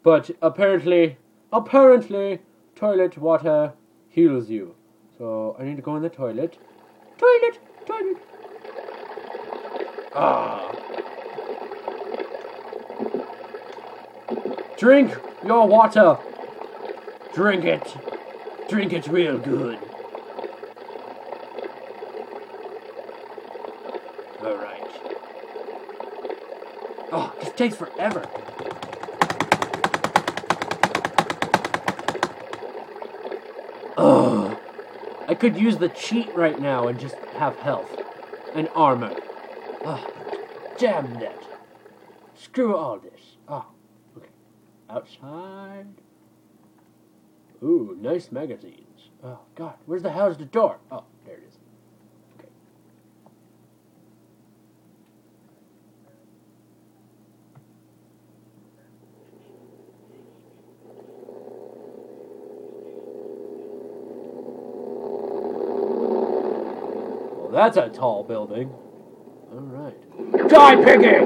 But apparently, toilet water heals you. So I need to go in the toilet. Toilet. Ah. Drink your water. Drink it. Drink it real good. Alright. Oh, this takes forever. Oh, I could use the cheat right now and just have health and armor. Oh, damn it. Screw all this. Oh, okay. Outside. Ooh, nice magazines. Oh, God. Where's the hell's the door? Oh, there it is. Okay. Well, that's a tall building. All right. Die, piggy!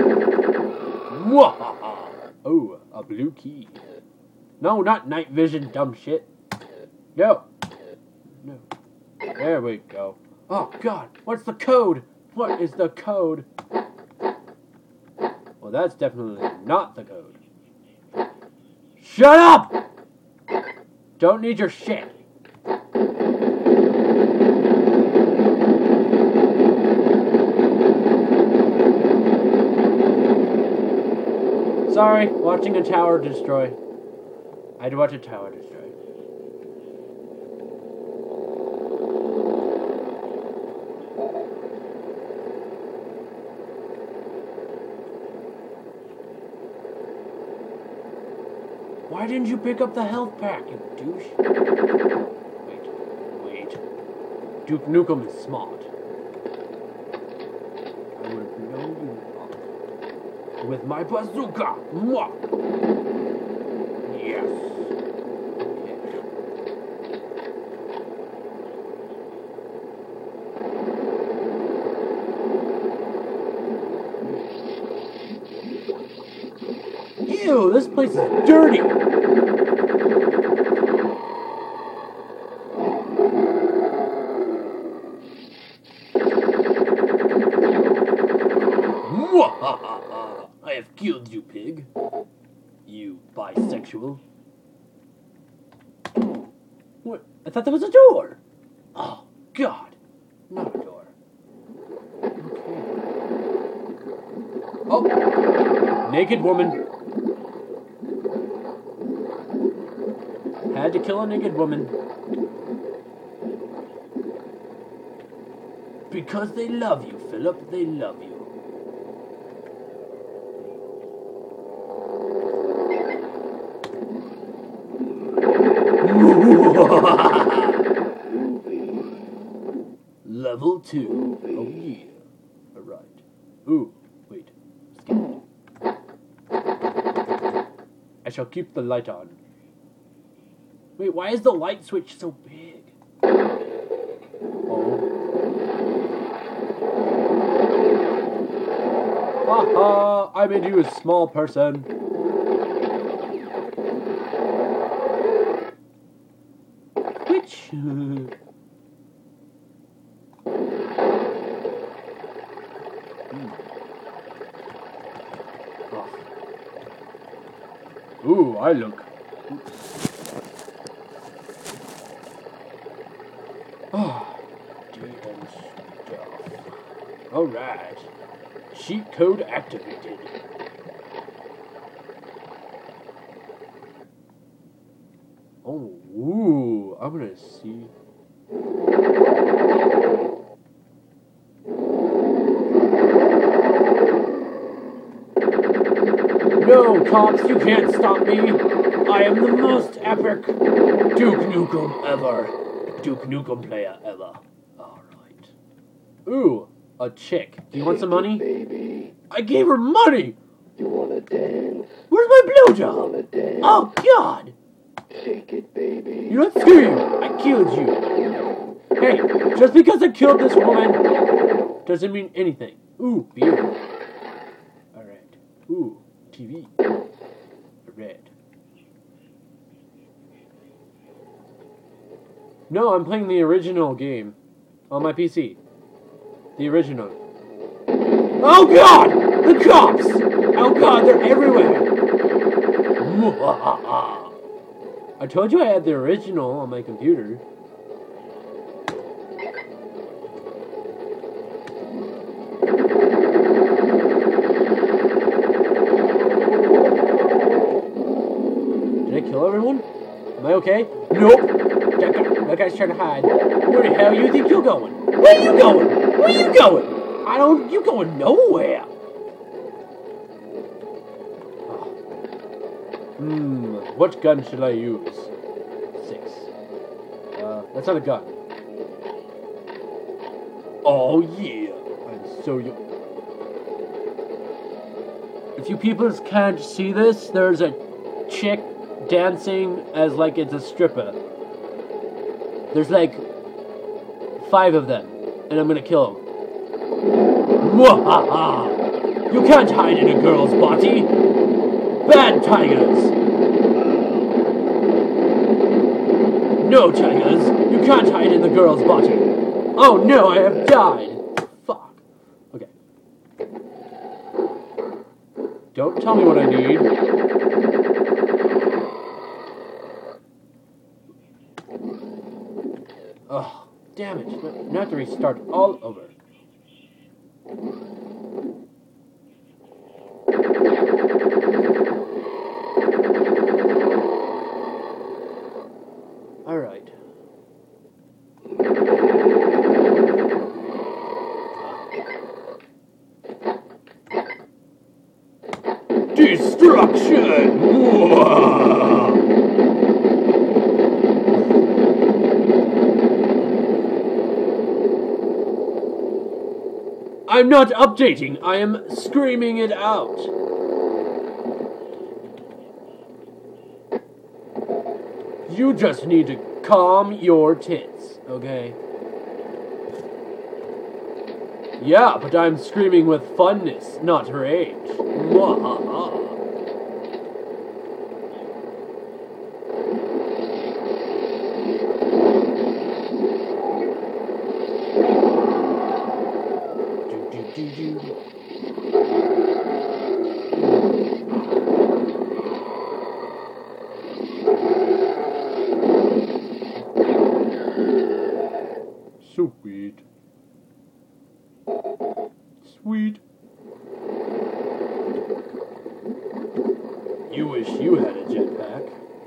Mwahaha! Oh, a blue key. No, not night vision, dumb shit. No. There we go. Oh, God. What's the code? What is the code? Well, that's definitely not the code. Shut up! Don't need your shit. Sorry, watching a tower destroy. I had to watch a tower destroy. Why didn't you pick up the health pack, you douche? Wait. Duke Nukem is smart. I would blow you up with my bazooka. Mwah! Yes. Ew, this place is dirty. I have killed you, pig. You bisexual. What? I thought there was a door. Oh, God. Not a door. Okay. Oh. Naked woman. Had to kill a naked woman. Because they love you, Philip. They love you. Level 2. Oh yeah. Alright. Ooh, wait. Scared. I shall keep the light on. Wait, why is the light switch so big? Oh. Haha, I made you a small person. Which? Oh. Ooh, I look. Oh, demon stuff. Alright. Cheat code activated. Oh, ooh, I'm gonna see. No, cops, you can't stop me. I am the most epic Duke Nukem ever. Duke Nukem player ever. Alright. Ooh, a chick. Do you want some money? Baby. I gave her money! You wanna dance? Where's my blowjob? Wanna dance? Oh, God! Shake it, baby. You don't screw you! I killed you! Hey, just because I killed this woman doesn't mean anything. Ooh, beer. Alright. Ooh, TV. Red. No, I'm playing the original game on my PC. The original. Oh God! The cops! Oh God, they're everywhere! I told you I had the original on my computer. Did I kill everyone? Am I okay? Nope! That guy's trying to hide. Where the hell you think you're going? Where you going? Where you going? You going nowhere. What gun should I use? 6. That's not a gun. Oh yeah. I'm so If you people can't see this, there's a chick dancing as like it's a stripper. There's like 5 of them, and I'm gonna kill them. Mwahaha! You can't hide in a girl's body! Bad tigers! No, tigers! You can't hide in the girl's body! Oh no, I have died! Fuck. Okay. Don't tell me what I need. Oh, damn it. Now I have to restart all over. Alright. Destruction! I'm not updating, I am screaming it out. You just need to calm your tits, okay? Yeah, but I'm screaming with funness, not rage. Mwahaha. Sweet. Sweet. You wish you had a jetpack.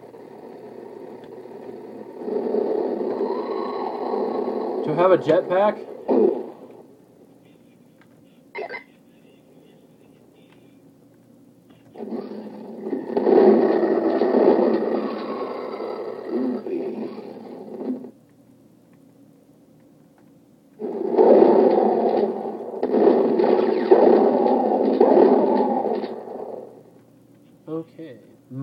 To have a jetpack? Okay.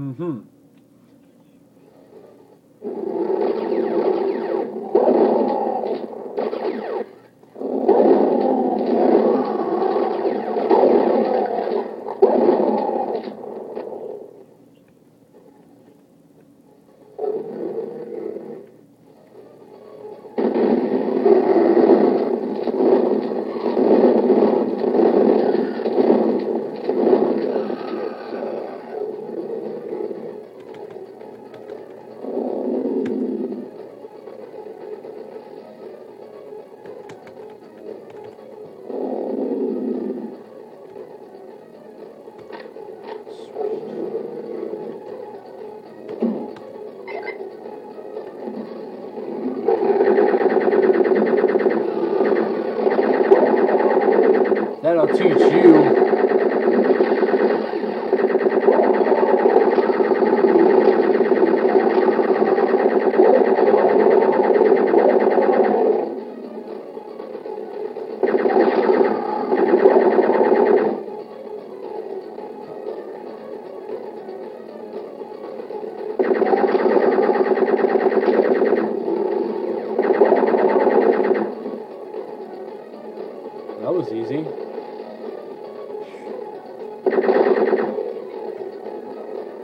That'll teach you. That was easy.